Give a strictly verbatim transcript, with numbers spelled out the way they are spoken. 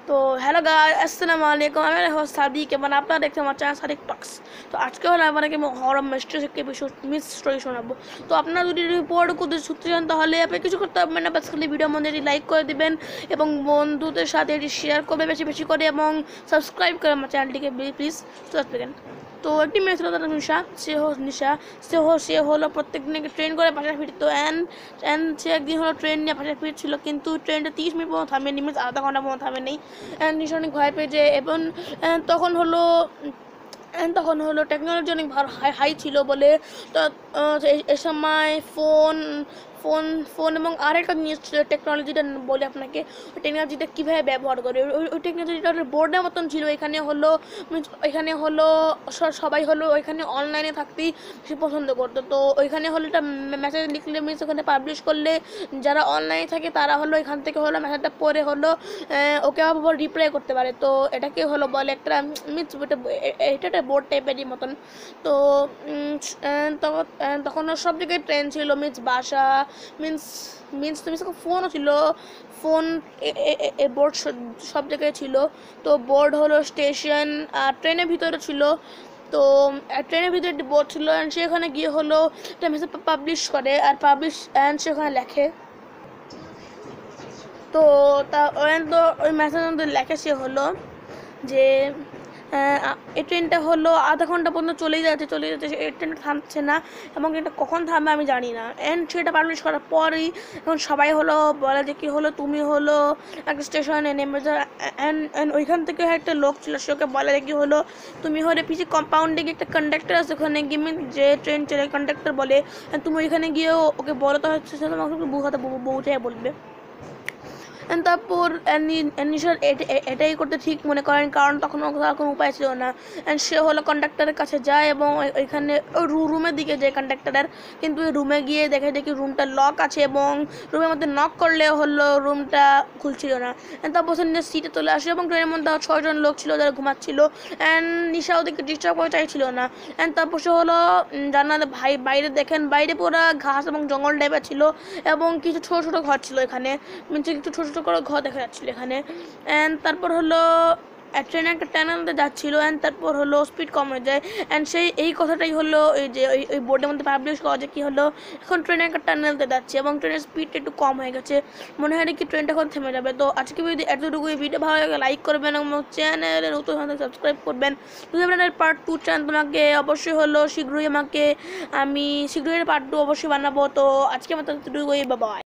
তো hello guys, আসসালামু আলাইকুম। আমি হোস্ট সাদিক এবং আপনারা দেখতে আমার চ্যানেল সাদিক টক্স। তো আজকে হলো আপনাকে হরর মিস্ট্রি থেকে মিস স্টোরি শোনাবো। তো আপনারা যদি রিপোর্ট করতে শুনতে চান তাহলে আপনি কিছু করতে হবে না, বাস খালি ভিডিওর মধ্যে লাইক করে দিবেন এবং বন্ধুদের সাথে এটি শেয়ার করবে বেশি বেশি করে এবং সাবস্ক্রাইব করে আমার চ্যানেলটিকে প্লিজ থাকবেন। তো একটি মেয়ে ছিল তার নিশা, সে হো নিশা সে হো সে হলো প্রত্যেক দিন ট্রেন করে বাসায় ফিরতো। অ্যান্ড অ্যান্ড সে একদিন হলো ট্রেন নিয়ে বাসায় ফিরছিল, কিন্তু ট্রেনটা তিরিশ মিনিট পর্যন্ত থামেনি, মিনিট আধা ঘন্টা পর্যন্ত থামে নেই। অ্যান্ড নিশা অনেক ভয় পেয়ে যায় এবং তখন হলো তখন হলো টেকনোলজি অনেক ভালো হাই হাই ছিল বলে তো এ সময় ফোন ফোন ফোন এবং আরেকটা জিনিস ছিল টেকনোলজিটা বলে আপনাকে, ওই টেকনোলজিটা কীভাবে ব্যবহার করে। ওই ওই টেকনোলজিটা বোর্ডের মতন ছিল। এখানে হলো এখানে হলো সবাই হলো ওইখানে অনলাইনে থাকতেই বেশি পছন্দ করতো। তো ওইখানে হলো একটা মেসেজ লিখলে মিনস ওখানে পাবলিশ করলে যারা অনলাইনে থাকে তারা হলো এখান থেকে হলো মেসেজটা পড়ে হলো ওকে আবার রিপ্লাই করতে পারে। তো এটাকে হলো বলে একটা মিনস এটা একটা বোর্ড টাইপেরই মতন। তো তখন তখন সব জায়গায় ট্রেন ছিল, মিনস বাসা মিনস মিনস তুমি ফোনও ছিল, ফোন বোর্ড সব জায়গায় ছিল। তো বোর্ড হলো স্টেশন আর ট্রেনের ভিতরে ছিল। তো ট্রেনের ভিতরে একটি বোর্ড ছিল অ্যান্ড সেখানে গিয়ে হলো একটা মেসেজ পাবলিশ করে আর পাবলিশ অ্যান্ড সেখানে লেখে। তো তা তো ওই মেসেজের মধ্যে লেখে সে হলো যে এই ট্রেনটা হলো আধা ঘন্টা পর্যন্ত চলেই যাচ্ছে চলে যাচ্ছে এই ট্রেনটা থামছে না এবং ট্রেনটা কখন থামবে আমি জানি না। অ্যান্ড সেটা পাবলিশ করার পরই এখন সবাই হলো বলে যে কী হলো তুমি হলো একটা স্টেশনে নেমে যা। অ্যান্ড ওইখান থেকে একটা লোক ছিল, সে ওকে বলে যে কী হলো তুমি হলে পিছিয়ে কম্পাউন্ডে গিয়ে একটা কন্ডাক্টার আছে, ওখানে গিয়ে যে ট্রেন চলে কন্ডাক্টার বলে তুমি ওইখানে গিয়েও ওকে বলো তো হচ্ছে সে তোমাকে বউ হাতে বউটাই বলবে। অ্যান্ড তারপর নিশার এটাই করতে ঠিক মনে করেন, কারণ তখন তার কোনো উপায় ছিল না। অ্যান্ড সে হলো কন্ডাক্টারের কাছে যায় এবং ওইখানে ওই রুমের দিকে যায় কন্ডাক্টারের, কিন্তু ওই রুমে গিয়ে দেখে দেখি রুমটা লক আছে এবং রুমের মধ্যে নক করলে হলো রুমটা খুলছিল না। অ্যান্ড তারপর সে নিজের সিটে চলে আসে এবং ট্রেনের মধ্যে ছয়জন লোক ছিল যারা ঘুমাচ্ছিল অ্যান্ড নিশা ওদেরকে ডিস্টার্ব করে চাইছিল না। অ্যান্ড তারপর সে হলো জানালে ভাই বাইরে দেখেন, বাইরে পুরো ঘাস এবং জঙ্গল টাইপের ছিল এবং কিছু ছোটো ছোটো ঘর ছিল এখানে, মিনস একটু ছোটো ছোটো করে ঘর দেখা যাচ্ছিলো এখানে। অ্যান্ড তারপর হলো ট্রেনে একটা টানেলতে যাচ্ছিলো অ্যান্ড তারপর হলো স্পিড কমে যায়। অ্যান্ড সেই এই কথাটাই হলো এই যে ওই ওই বোর্ডের মধ্যে পাবলিশ করা যে কী হলো এখন ট্রেনে একটা টানেলতে যাচ্ছে এবং ট্রেনের স্পিডটা একটু কম হয়ে গেছে, মনে হয় কি ট্রেনটা এখন থেমে যাবে। তো আজকে যদি এতটুকু এই ভিডিও ভালো লাগে লাইক করবেন এবং চ্যানেলে নতুন হলে সাবস্ক্রাইব করবেন। যদি আপনার পার্ট টু চান তোমাকে অবশ্যই হলো শীঘ্রই আমাকে আমি শীঘ্রই পার্ট টু অবশ্যই বানাবো। তো আজকে আমার এতটুকুই, বাই বাই।